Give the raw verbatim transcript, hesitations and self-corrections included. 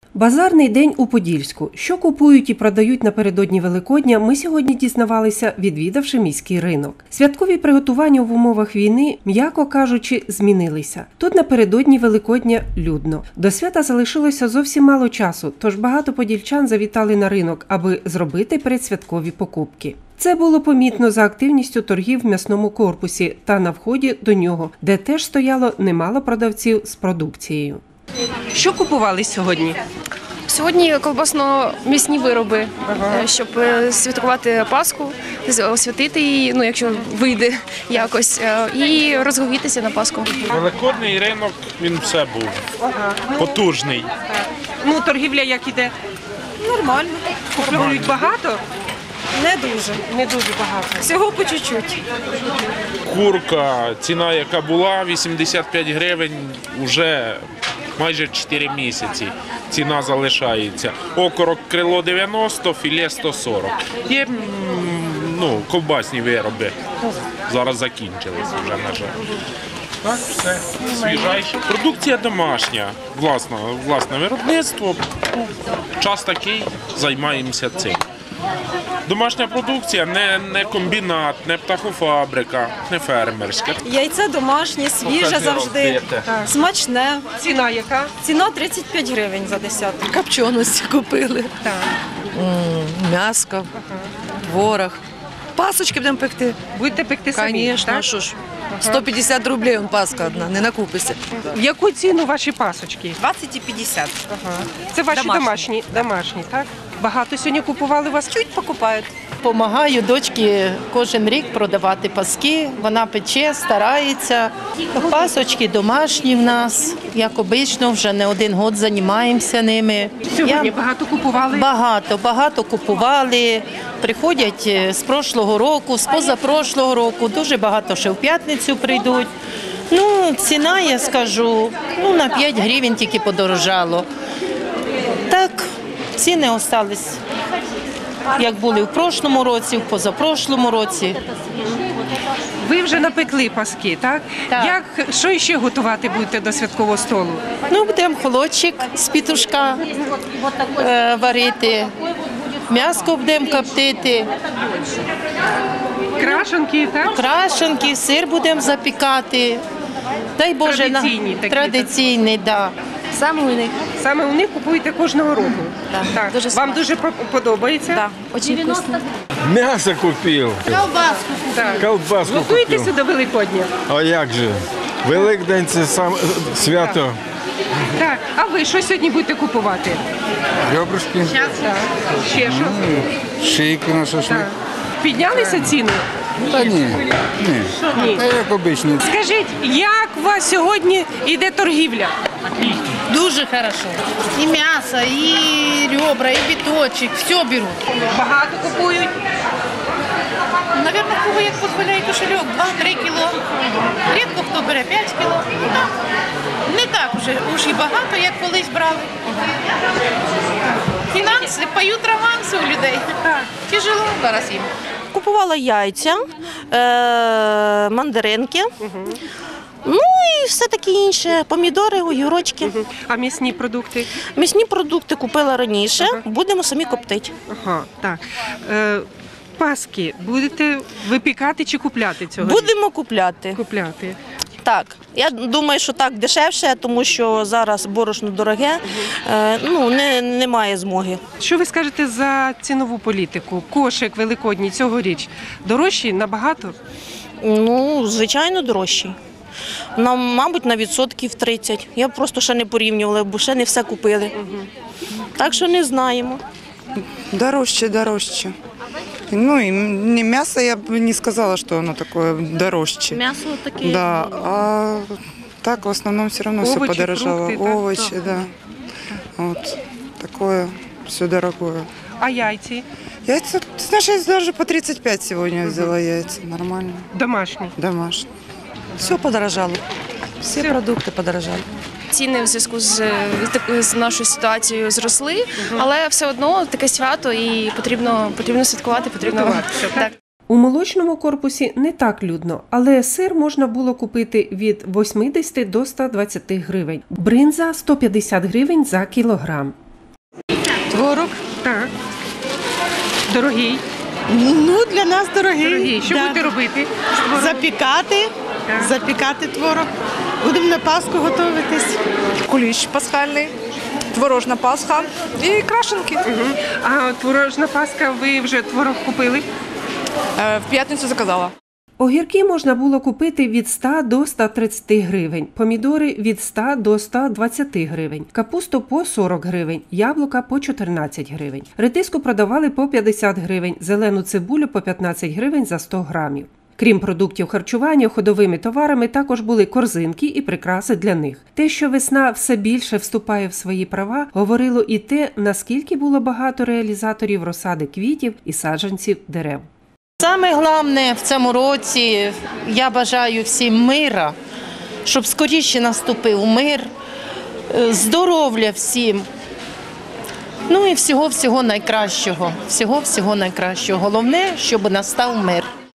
Базарний день у Подільську. Що купують і продають напередодні Великодня, ми сьогодні дізнавалися, відвідавши міський ринок. Святкові приготування в умовах війни, м'яко кажучи, змінилися. Тут напередодні Великодня людно. До свята залишилося зовсім мало часу, тож багато подільчан завітали на ринок, аби зробити передсвяткові покупки. Це було помітно за активністю торгів в м'ясному корпусі та на вході до нього, де теж стояло немало продавців з продукцією. Що купували сьогодні? Сьогодні колбасно-м'ясні вироби, ага. щоб святкувати Пасху, освятити її, ну, якщо вийде якось, і розговітися на Пасху. Великодний ринок, він все був ага. потужний. Ну, торгівля як іде? Нормально. Купують багато? Не дуже. Не дуже багато. Всього по чуть-чуть. Курка, ціна яка була, вісімдесят п'ять гривень, вже майже чотири місяці ціна залишається. Окорок крило дев'яносто, філе сто сорок. Є ну, ковбасні вироби. Зараз закінчились вже, на жаль. Так, все. Свіжайше. Продукція домашня, власне, власне виробництво. Час такий, займаємося цим. Домашня продукція, не, не комбінат, не птахофабрика, не фермерська. Яйце домашнє, свіже завжди, смачне. Ціна яка? Ціна тридцять п'ять гривень за десяток. Копченості купили, Так. м'яско, ага. творог. Пасочки будемо пекти. Будете пекти самі, Звісно, так? що ж. сто п'ятдесят рублів он паска одна, не накупишся. В яку ціну ваші пасочки? двадцять і п'ятдесят. Ага. Це ваші домашні. домашні, домашні, так? Багато сьогодні купували у вас? Чуть покупають. Помагаю дочці кожен рік продавати паски. Вона пече, старається. Пасочки домашні в нас, як обично, вже не один год займаємося ними. Сьогодні Я... багато купували? Багато, багато купували. Приходять з прошлого року, з позапрошлого року. Дуже багато ще в п'ятницю прийдуть. Ну, ціна, я скажу, ну, на п'ять гривень тільки подорожало. Так, ціни залишились, як були в прошлому році, в позапрошлому році. Ви вже напекли паски, так? Так. Як, що ще готувати будете до святкового столу? Ну, будемо холодчик з пітушка е, варити, м'яско будемо коптити, Крашенки, так? крашенки, сир будемо запікати. Дай Боже, Традиційні на... такі, традиційні, да. Саме у них. Саме у них купуєте кожного року? Так. Так. Дуже Вам дуже по- подобається? Так, дуже вкусно. Мясо купив. Колбаску. Так. Колбаску Готуєтеся купив. до Великодня? А як же? Великдень це сам свято. Так. А ви що сьогодні будете купувати? Ребрышки, Так. Ще що? шийки на шашлик. Так. Піднялися ціни? Та ні, ні. Ні. Та як обично. Скажіть, як у вас сьогодні йде торгівля? Дуже хорошо. И мясо, и ребра, и биточек, все берут. Багато купують? Наверное, кого як дозволяє кошельок, два-три кіло. Рідко хто бере п'ять кіло. Ну, не так уже, уж і багато, як колись брали. Фінанси поють романси у людей. Тяжело зараз їм. Купувала яйця, е, мандаринки, угу. ну і все таке інше, помідори, огірочки. Угу. А м'ясні продукти? М'ясні продукти купила раніше, ага. будемо самі коптити. Ага, так. Е, паски будете випікати чи купляти цього? Будемо купляти. Купляти. Так, я думаю, що так дешевше, тому що зараз борошно дороге, угу. е, ну не, немає змоги. Що ви скажете за цінову політику? Кошик великодній цьогоріч дорожчий набагато? Ну, звичайно, дорожчий. Нам, мабуть, на відсотків тридцять. Я просто ще не порівнювала, бо ще не все купили. Угу. Так що не знаємо. Дорожче, дорожче. Ну и не мясо, я бы не сказала, что оно такое дорожче. Мясо таке. Да, а так в основном все равно Овощи, все подорожало. фрукты, Овощи, так? да. Вот такое все дорогое. А яйці? Яйца, ты знаешь, я даже по тридцать пять сегодня взяла яйца, нормально. Домашні? Домашние. Все подорожало. Всі Все. продукти подорожали. Ціни в зв'язку з, з нашою ситуацією зросли, угу. але все одно таке свято і потрібно, потрібно святкувати, потрібно... Готуватися, так. У молочному корпусі не так людно, але сир можна було купити від вісімдесят до ста двадцяти гривень. Бринза – сто п'ятдесят гривень за кілограм. Творог. Так. Дорогий. Ну, для нас дорогий. Дорогий. Що Да. будете робити? Запікати. Запікати творог. Будемо на Пасху готуватись. Куліш пасхальний, творожна пасха і крашенки. А творожна паска, ви вже творог купили? В п'ятницю заказала. Огірки можна було купити від ста до ста тридцяти гривень, помідори від ста до ста двадцяти гривень, капусту по сорок гривень, яблука по чотирнадцять гривень. Редиску продавали по п'ятдесят гривень, зелену цибулю по п'ятнадцять гривень за сто грамів. Крім продуктів харчування, ходовими товарами також були корзинки і прикраси для них. Те, що весна все більше вступає в свої права, говорило і те, наскільки було багато реалізаторів розсади квітів і саджанців дерев. Саме головне в цьому році я бажаю всім мира, щоб скоріше наступив мир, е, здоров'я всім. Ну і всього-всього найкращого. Всього-всього найкращого. Головне, щоб настав мир.